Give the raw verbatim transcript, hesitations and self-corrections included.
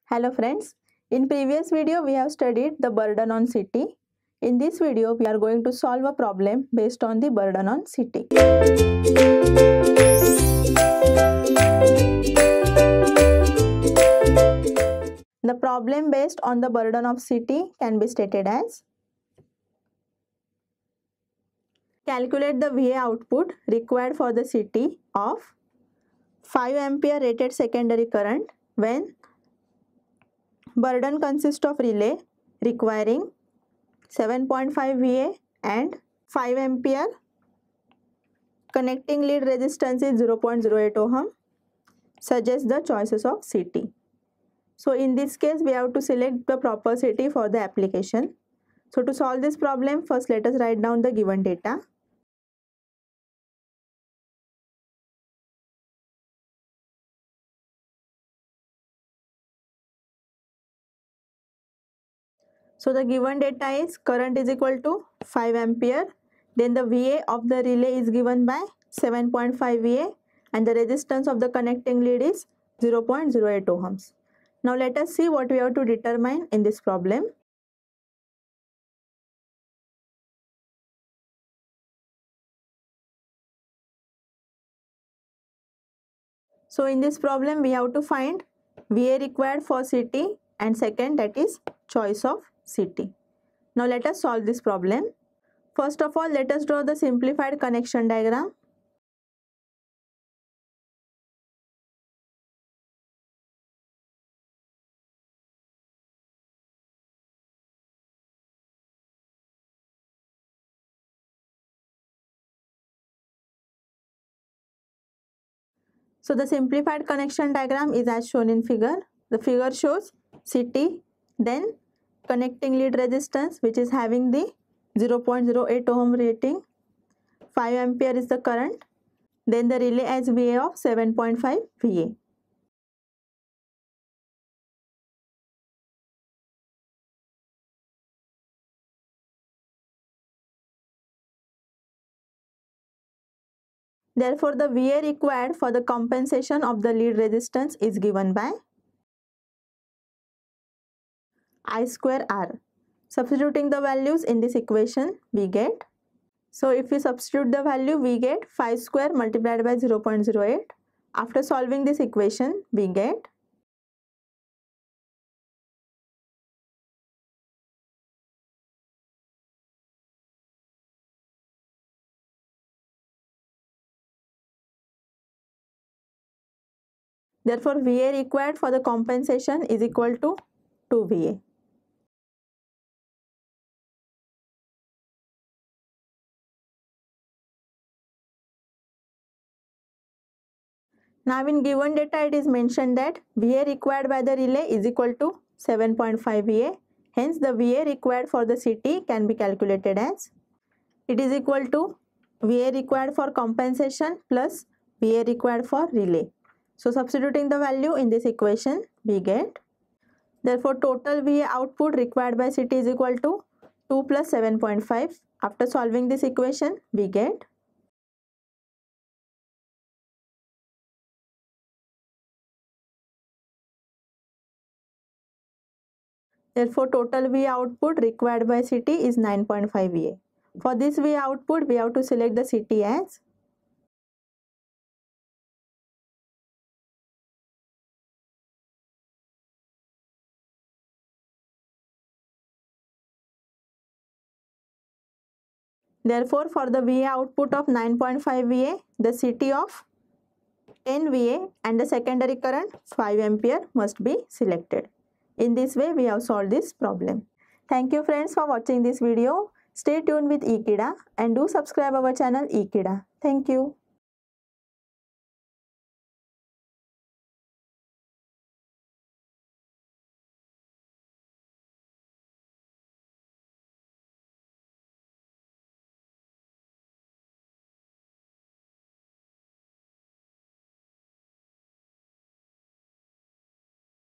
Hello friends, in previous video we have studied the burden on city. In this video we are going to solve a problem based on the burden on city. The problem based on the burden of city can be stated as: calculate the V A output required for the city of five ampere rated secondary current when burden consists of relay requiring seven point five V A and five ampere. Connecting lead resistance is zero point zero eight ohm. Suggest the choices of C T. So in this case we have to select the proper C T for the application. So to solve this problem, first let us write down the given data. So the given data is current is equal to five ampere. Then the V A of the relay is given by seven point five V A and the resistance of the connecting lead is zero point zero eight ohms. Now let us see what we have to determine in this problem. So in this problem we have to find V A required for C T and second, that is choice of C T. Now let us solve this problem. First of all, let us draw the simplified connection diagram. So the simplified connection diagram is as shown in figure. The figure shows C T, then connecting lead resistance which is having the zero point zero eight ohm rating, five ampere is the current, then the relay has V A of seven point five V A. Therefore, the V A required for the compensation of the lead resistance is given by I square R. Substituting the values in this equation, we get, so if we substitute the value, we get five square multiplied by zero point zero eight. After solving this equation, we get therefore V A required for the compensation is equal to two V A. Now in given data it is mentioned that V A required by the relay is equal to seven point five V A. Hence the V A required for the C T can be calculated as, it is equal to V A required for compensation plus V A required for relay. So substituting the value in this equation, we get, therefore total V A output required by C T is equal to two plus seven point five. After solving this equation, we get therefore total V A output required by C T is nine point five V A. For this V A output, we have to select the C T as therefore for the V A output of nine point five V A, the C T of ten V A and the secondary current five ampere must be selected. In this way we have solved this problem. Thank you friends for watching this video. Stay tuned with Ekeeda and do subscribe our channel Ekeeda. Thank you.